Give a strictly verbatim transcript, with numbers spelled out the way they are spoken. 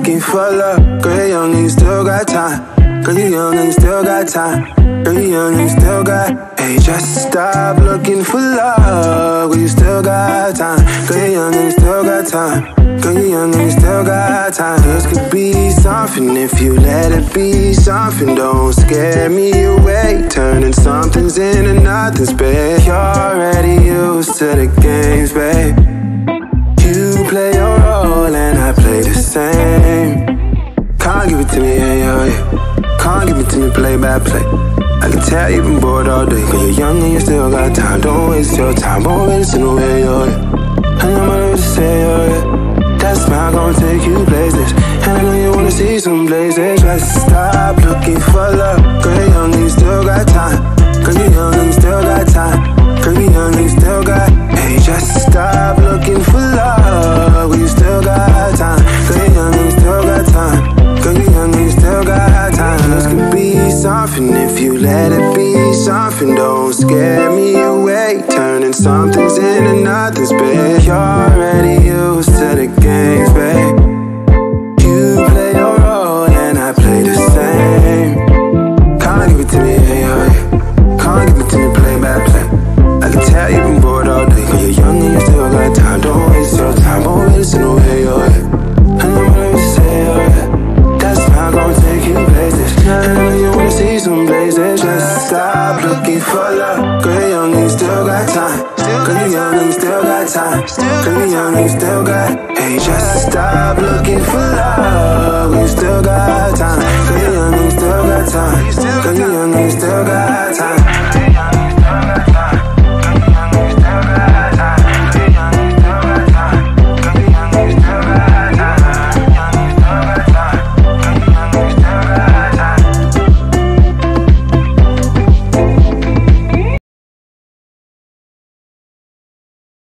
looking for love. Girl, you young and you still got time. Girl, you young and you still got time. Girl, you young and you still got. Hey, just stop looking for love. Girl, you still got time. Girl, you young and you still got time. Girl, you young and you still got time. This could be something if you let it be something. Don't scare me away, turning something's into nothing's, babe. You're already used to the games, babe. You play your role and I play the same. Can't give it to me, yeah, yeah, yeah. Can't give it to me play by play. I can tell you've been bored all day. Cause you're young and you still got time. Don't waste your time, won't waste it away, yeah, yeah. I know what to say, yeah, yeah. That smile gon' take you places. And I know you wanna see some places. Just stop looking for love. Girl, you young and you still got time. Girl, you young and you still got time. Girl, you young and you still got. Hey, just stop looking for love. Girl, you still got time. Girl, you young and you still got time. Girl, you young and you still got time. This could be something if you let it be something. Don't scare me away, turning something's into nothing's, babe. You're already used to the games, babe. You play your role and I play the same. Can't give it to me, yeah, yeah. Can't give it to me play by play. I can tell you've been bored all day. Cause you're young and you still got time. Don't waste your time, won't waste it away, yeah, yeah. I know what to say, yeah, yeah. That smile gon' take you places. I know you wanna see some places. Just stop looking for love. Girl, you young and you still got time. Girl, you young and you still got time. Girl, you young and you still got. Hey, just stop looking for love. Girl, you still got time. Girl, you young and you still got time. Girl, you young and you still